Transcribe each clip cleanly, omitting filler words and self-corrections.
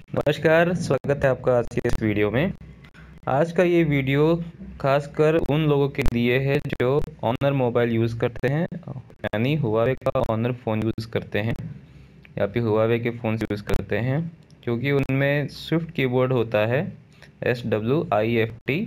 नमस्कार, स्वागत है आपका आज की इस वीडियो में। आज का ये वीडियो खासकर उन लोगों के लिए है जो ऑनर मोबाइल यूज़ करते हैं, यानी हुआवे का ऑनर फ़ोन यूज़ करते हैं या फिर हुआवे के फ़ोन यूज़ करते हैं, क्योंकि उनमें स्विफ्ट कीबोर्ड होता है, SWIFT।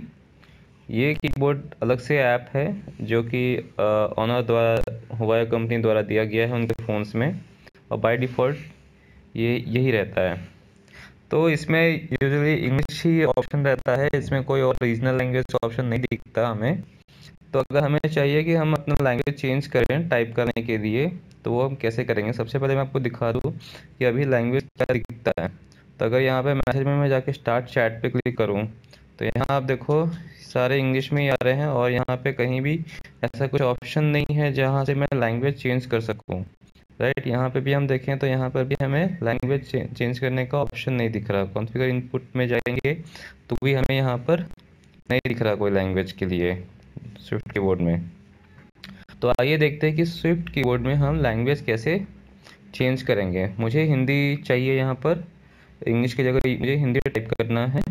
ये कीबोर्ड अलग से ऐप है जो कि ऑनर द्वारा हुआवे कंपनी द्वारा दिया गया है उनके फ़ोन्स में, और बाय डिफ़ॉल्ट ये यही रहता है। तो इसमें यूजुअली इंग्लिश ही ऑप्शन रहता है, इसमें कोई और रीजनल लैंग्वेज ऑप्शन नहीं दिखता हमें। तो अगर हमें चाहिए कि हम अपना लैंग्वेज चेंज करें टाइप करने के लिए, तो वो हम कैसे करेंगे। सबसे पहले मैं आपको दिखा दूँ कि अभी लैंग्वेज क्या दिखता है। तो अगर यहाँ पे मैसेज में मैं जाके स्टार्ट चैट पे क्लिक करूँ तो यहाँ आप देखो सारे इंग्लिश में ही आ रहे हैं, और यहाँ पे कहीं भी ऐसा कुछ ऑप्शन नहीं है जहाँ से मैं लैंग्वेज चेंज कर सकूँ। राइट, यहाँ पे भी हम देखें तो यहाँ पर भी हमें लैंग्वेज चेंज करने का ऑप्शन नहीं दिख रहा। कॉन्फ़िगर इनपुट में जाएंगे तो भी हमें यहाँ पर नहीं दिख रहा कोई लैंग्वेज के लिए स्विफ्ट कीबोर्ड में। तो आइए देखते हैं कि स्विफ्ट कीबोर्ड में हम लैंग्वेज कैसे चेंज करेंगे। मुझे हिंदी चाहिए, यहाँ पर इंग्लिश की जगह मुझे हिंदी टाइप करना है।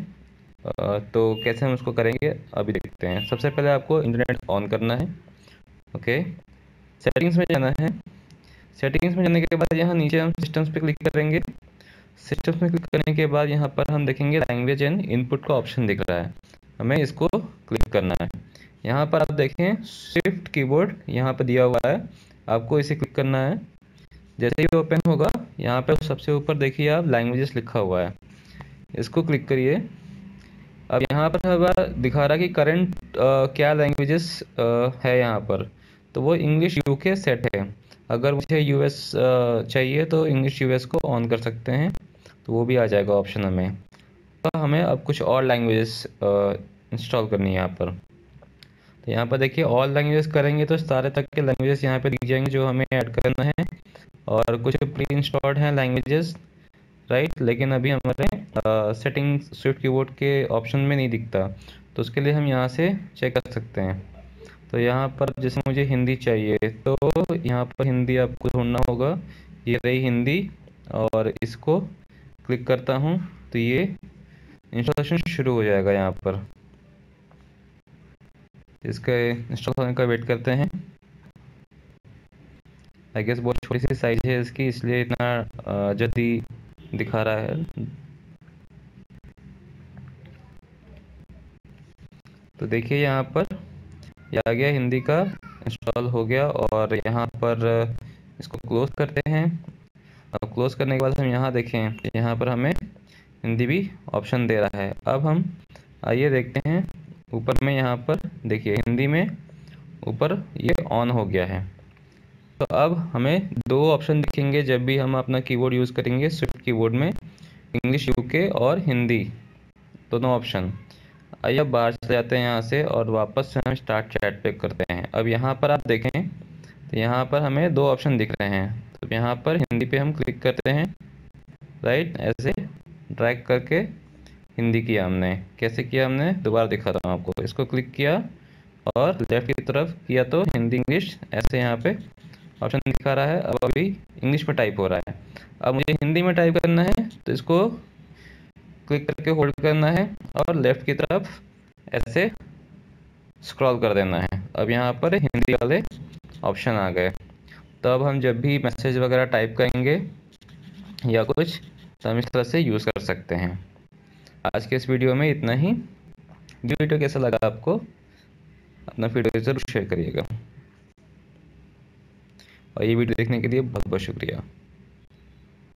तो कैसे हम उसको करेंगे अभी देखते हैं। सबसे पहले आपको इंटरनेट ऑन करना है। ओके, सेटिंग्स में जाना है। सेटिंग्स में जाने के बाद यहाँ नीचे हम सिस्टम्स पे क्लिक करेंगे। सिस्टम्स में क्लिक करने के बाद यहाँ पर हम देखेंगे लैंग्वेज एंड इनपुट का ऑप्शन दिख रहा है, हमें इसको क्लिक करना है। यहाँ पर आप देखें स्विफ्ट कीबोर्ड यहाँ पर दिया हुआ है, आपको इसे क्लिक करना है। जैसे ही ओपन होगा यहाँ पर सबसे ऊपर देखिए आप लैंग्वेजेस लिखा हुआ है, इसको क्लिक करिए। अब यहाँ पर हमें दिखा रहा है कि करंट क्या लैंग्वेजेस है यहाँ पर, तो वो इंग्लिश यूके सेट है। अगर मुझे यूएस चाहिए तो इंग्लिश यूएस को ऑन कर सकते हैं, तो वो भी आ जाएगा ऑप्शन हमें। तो हमें अब कुछ और लैंग्वेजेस इंस्टॉल करनी है यहाँ पर। तो यहाँ पर देखिए ऑल लैंग्वेजेस करेंगे तो सारे तक के लैंग्वेजेस यहाँ पे दिख जाएंगे जो हमें ऐड करना है, और कुछ प्री इंस्टॉल्ड हैं लैंग्वेजेस। राइट, लेकिन अभी हमारे सेटिंग स्विफ्ट कीबोर्ड के ऑप्शन में नहीं दिखता, तो उसके लिए हम यहाँ से चेक कर सकते हैं। तो यहाँ पर जैसे मुझे हिंदी चाहिए तो यहाँ पर हिंदी आपको ढूंढना होगा, ये रही हिंदी, और इसको क्लिक करता हूँ तो ये इंस्टॉलेशन शुरू हो जाएगा। यहाँ पर इसका इंस्टॉल होने का वेट करते हैं। आई गेस बहुत छोटी सी साइज है इसकी, इसलिए इतना जल्दी दिखा रहा है। तो देखिए यहाँ पर ये आ गया, हिंदी का इंस्टॉल हो गया। और यहाँ पर इसको क्लोज करते हैं। अब क्लोज करने के बाद हम यहाँ देखें, यहाँ पर हमें हिंदी भी ऑप्शन दे रहा है। अब हम आइए देखते हैं ऊपर में, यहाँ पर देखिए हिंदी में ऊपर ये ऑन हो गया है। तो अब हमें दो ऑप्शन दिखेंगे जब भी हम अपना कीबोर्ड यूज़ करेंगे स्विफ्ट कीबोर्ड में, इंग्लिश यूके और हिंदी, दोनों ऑप्शन। आइए अब बाहर चले जाते हैं यहाँ से, और वापस से हम स्टार्ट चैट पे करते हैं। अब यहाँ पर आप देखें तो यहाँ पर हमें दो ऑप्शन दिख रहे हैं। तो यहाँ पर हिंदी पे हम क्लिक करते हैं। राइट, ऐसे ड्रैग करके हिंदी किया हमने। कैसे किया हमने दोबारा दिखाता हूँ आपको। इसको क्लिक किया और लेफ्ट की तरफ किया तो हिंदी इंग्लिश ऐसे यहाँ पे ऑप्शन दिखा रहा है। अब अभी इंग्लिश में टाइप हो रहा है। अब मुझे हिंदी में टाइप करना है तो इसको क्लिक करके होल्ड करना है और लेफ़्ट की तरफ ऐसे स्क्रॉल कर देना है। अब यहाँ पर हिंदी वाले ऑप्शन आ गए। तो अब हम जब भी मैसेज वगैरह टाइप करेंगे या कुछ, तो हम इस तरह से यूज़ कर सकते हैं। आज के इस वीडियो में इतना ही। वीडियो कैसा लगा आपको, अपना फीडबैक ज़रूर शेयर करिएगा, और ये वीडियो देखने के लिए बहुत बहुत शुक्रिया।